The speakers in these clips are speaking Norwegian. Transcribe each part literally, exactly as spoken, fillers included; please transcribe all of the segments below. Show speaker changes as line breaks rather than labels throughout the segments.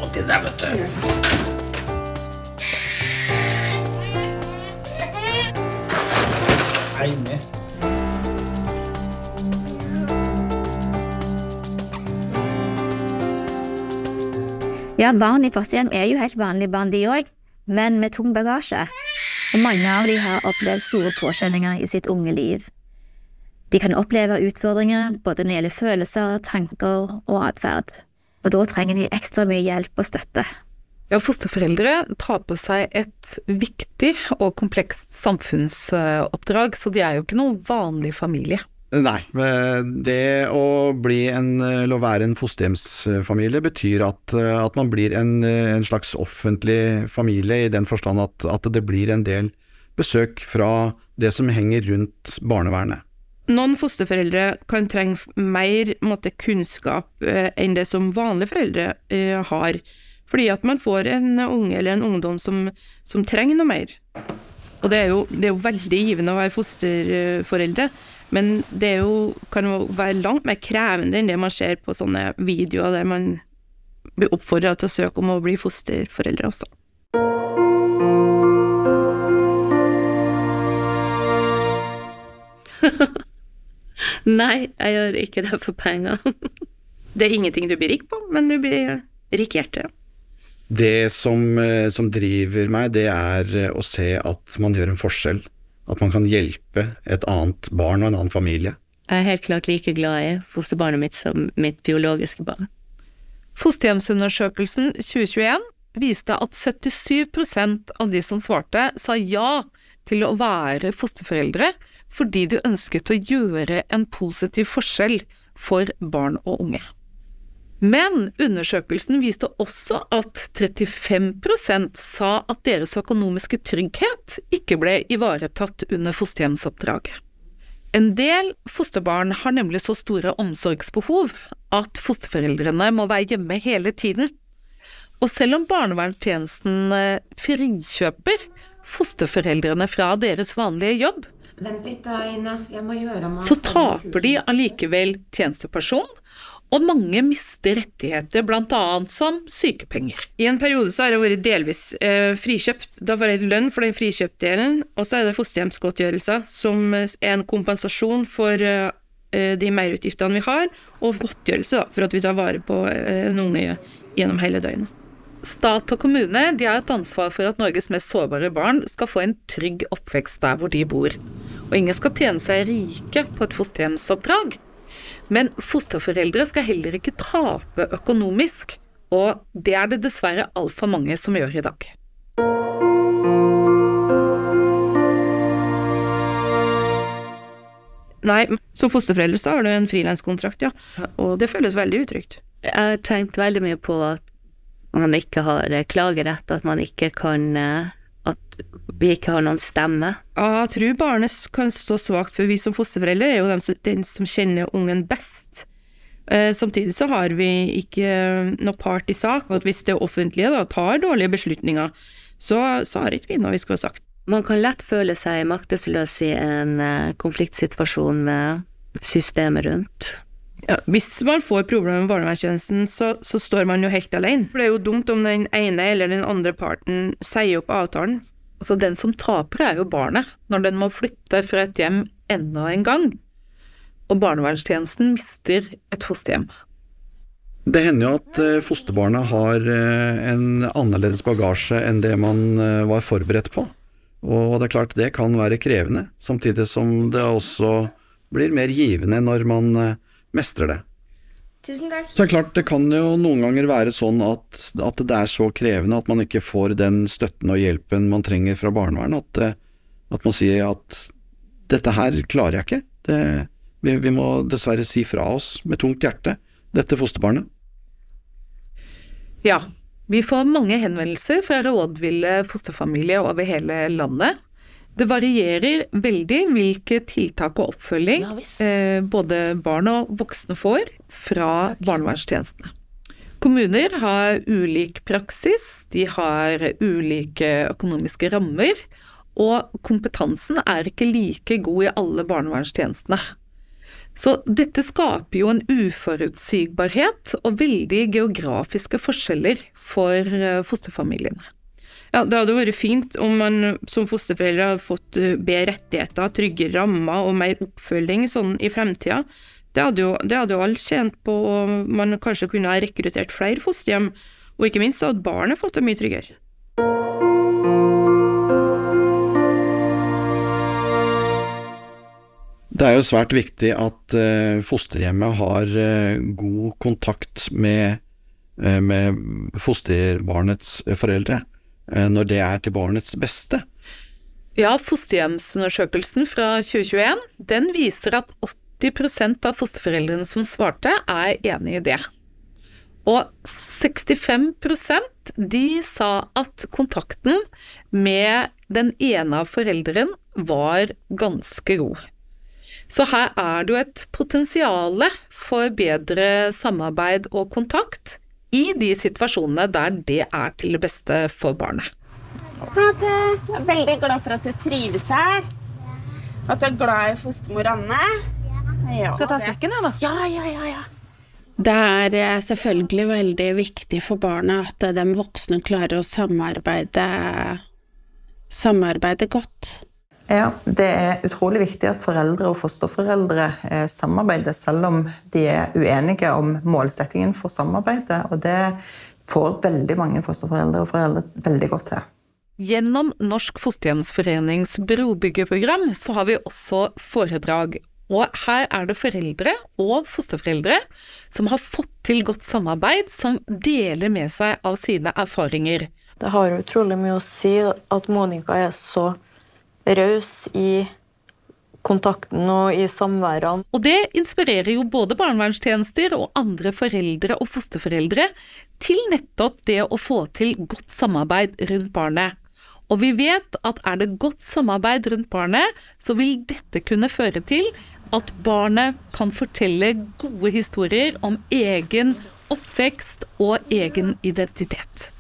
borti der, vet du. Hei, med.
Ja, barn i fosterhjem er jo helt vanlige barn de også, men med tung bagasje. Og mange av de har opplevd store påkjenninger i sitt unge liv. De kan oppleve utfordringer både når det gjelder følelser, tanker og atferd. Og da trenger de ekstra mye hjelp og støtte.
Ja, fosterforeldre tar på seg et viktig og komplekst samfunnsoppdrag, så de er jo ikke noen vanlig familie.
Nei, det å bli en, eller å være en fosterhjemsfamilie betyr at, at man blir en, en slags offentlig familie i den forstand at, at det blir en del besøk fra det som henger rundt barnevernet.
Noen fosterforeldre kan trenge mer måte, kunnskap eh, enn det som vanlige foreldre eh, har, fordi at man får en unge eller en ungdom som, som trenger noe mer. Og det er, jo, det er jo veldig givende å være fosterforeldre, men det er jo, kan jo være langt mer krevende enn det man ser på sånne videoer der man blir oppfordret til å søke om å bli fosterforeldre også. Nei, jeg gjør ikke det for penger. Det er ingenting du blir rik på, men du blir rikert.
Det som, som driver meg, det er å se at man gjør en forskjell. At man kan hjelpe et annet barn og en annen familie.
Jeg er helt klart like glad i fosterbarnet mitt som mitt biologiske barn.
Fosterhjemsundersøkelsen tjue tjueen viste at syttisju prosent av de som svarte sa ja til å være fosterforeldre fordi de ønsket å gjøre en positiv forskjell for barn og unge. Men undersøkelsen viste også at trettifem prosent sa at deres økonomiske trygghet ikke ble ivaretatt under fosterhjemsoppdraget. En del fosterbarn har nemlig så store omsorgsbehov at fosterforeldrene må være hjemme hele tiden. Og selv om barnevernstjenesten frikjøper fosterforeldrene fra deres vanlige jobb,
Vent litt da, Ine. Jeg må gjøre meg...
så taper de allikevel tjenesteperson, og mange mister rettigheter, blant annet som sykepenger.
I en periode så har det vært delvis eh, frikjøpt. Da får jeg lønn for den frikjøptdelen, og så er det fosterhjemsgodtgjørelser, som er en kompensasjon for eh, de merutgiftene vi har, og godtgjørelse da, for at vi tar vare på eh, en unge gjennom hele døgnet.
Stat og kommune de har et ansvar for at Norges mest sårbare barn skal få en trygg oppvekst der hvor de bor. Og ingen skal tjene seg rike på et fosterhjemsoppdrag. Men fosterforeldre skal heller ikke tape økonomisk, og det er det dessverre alt for mange som gjør i dag.
Nei, som fosterforeldre så har du en frilanskontrakt, ja, og det føles veldig utrygt.
Jeg har tenkt veldig mye på at man ikke har klagerett, at man ikke kan, at vi ikke har noen stemme.
Ja, jeg tror barnet kan stå svagt, for vi som fosterforeldre er jo den som, den som kjenner ungen best. Eh, samtidig så har vi ikke noe part i sak, og hvis det offentlige da tar dårlige beslutninger, så, så har ikke vi noe vi skal ha sagt.
Man kan lett føle seg maktesløs i en uh, konfliktsituasjon med systemet rundt.
Ja, hvis man får problemer med barnevernstjenesten, så, så står man jo helt alene. For det er jo dumt om den ene eller den andre parten sier opp avtalen.
Så den som taper er jo barnet, når den må flytte fra et hjem enda en gang. Og barnevernstjenesten mister et fosterhjem.
Det hender jo at fosterbarna har en annerledes bagasje enn det man var forberedt på. Og det er klart det kan være krevende, samtidig som det også blir mer givende når man mestrer det.
Tusen takk.
Så det er klart, det kan jo noen ganger være sånn at, at det er så krevende at man ikke får den støtten og hjelpen man trenger fra barnevernet, at, at man sier at dette her klarer jeg ikke. Det, vi, vi må dessverre si fra oss med tungt hjerte, dette fosterbarnet.
Ja, vi får mange henvendelser fra rådville fosterfamilier over hele landet. Det varierer veldig hvilke tiltak og oppfølging
Ja,
eh, både barn og voksne får fra
Takk.
barnevernstjenestene. Kommuner har ulik praksis, de har ulike økonomiske rammer, og kompetansen er ikke like god i alle barnevernstjenestene. Så dette skaper jo en uforutsigbarhet og veldig geografiske forskjeller for fosterfamiliene.
Ja, det hadde vært fint om man som fosterforeldre hadde fått bedre rettigheter, trygge rammer og mer oppfølging sånn i fremtiden. Det hadde jo, det hadde jo alle tjent på, og man kanskje kunne ha rekruttert flere fosterhjem, og ikke minst så hadde barnet fått det mye tryggere.
Det er jo svært viktig at uh, fosterhjemmet har uh, god kontakt med, uh, med fosterbarnets foreldre, uh, når det er til barnets beste.
Ja, fosterhjemsundersøkelsen fra tjue tjueen, den viser at åtti prosent av fosterforeldrene som svarte er enig i det. Og sekstifem prosent de sa at kontakten med den ene av foreldren var ganske god. Så her er det jo et potensiale for bedre samarbeid og kontakt i de situasjonene der det er til det beste for barnet.
Ha det. Jeg er veldig glad for at du trives her. At du er glad i fostermor Anne. Ja, skal jeg ta sekken her da? Ja, ja, ja, ja. Det er selvfølgelig veldig viktig for barna at de voksne klarer å samarbeide, samarbeide godt.
Ja, det er utrolig viktig at foreldre og fosterforeldre samarbeider, selv om de er uenige om målsettingen for samarbeidet, og det får veldig mange fosterforeldre og foreldre veldig godt til.
Gjennom Norsk Fosterhjemsforenings brobyggerprogram så har vi også foredrag. Og her er det foreldre og fosterforeldre som har fått til godt samarbeid, som deler med seg av sine erfaringer.
Det har utrolig mye å si at Monica er så raus i kontakten og i samværene.
Og det inspirerer jo både barnevernstjenester og andre foreldre og fosterforeldre til nettopp det å få til godt samarbeid rundt barnet. Og vi vet at er det godt samarbeid rundt barnet, så vil dette kunne føre til at barnet kan fortelle gode historier om egen oppvekst og egen identitet.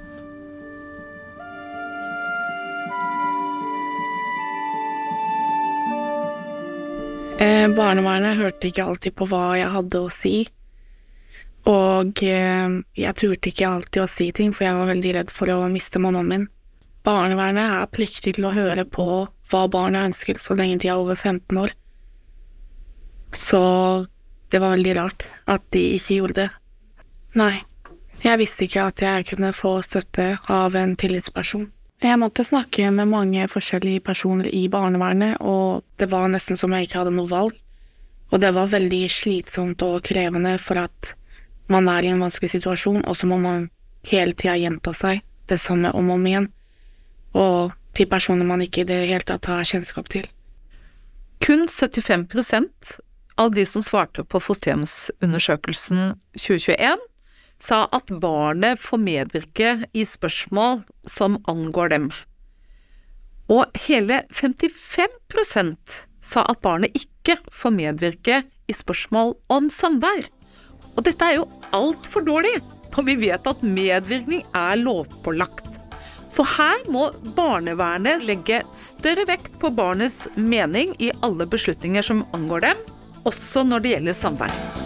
Eh, barnevernet hørte ikke alltid på hva jeg hadde å si, og eh, jeg turte ikke alltid å si ting, for jeg var veldig redd for å miste mammaen min. Barnevernet er pliktig til å høre på hva barnet ønsker så lenge de er over femten år. Så det var veldig rart at de ikke gjorde det. Nei, jeg visste ikke at jeg kunne få støtte av en tillitsperson. Jeg måtte snakke med mange forskjellige personer i barnevernet, og det var nesten som jeg ikke hadde noe valg. Og det var veldig slitsomt og krevende for at man er i en vanskelig situasjon, og så må man hele tiden gjenta seg det samme om og om igjen. Og til personer man ikke i det hele tatt har kjennskap til.
Kun syttifem prosent av de som svarte på fosterhjemsundersøkelsen tjue tjueen sa at barnet får medvirke i spørsmål som angår dem. Og hele femtifem prosent sa at barnet ikke får medvirke i spørsmål om samvær. Og dette er jo alt for dårlig, for vi vet at medvirkning er lovpålagt. Så her må barnevernet legge større vekt på barnets mening i alle beslutninger som angår dem, også når det gjelder samvær.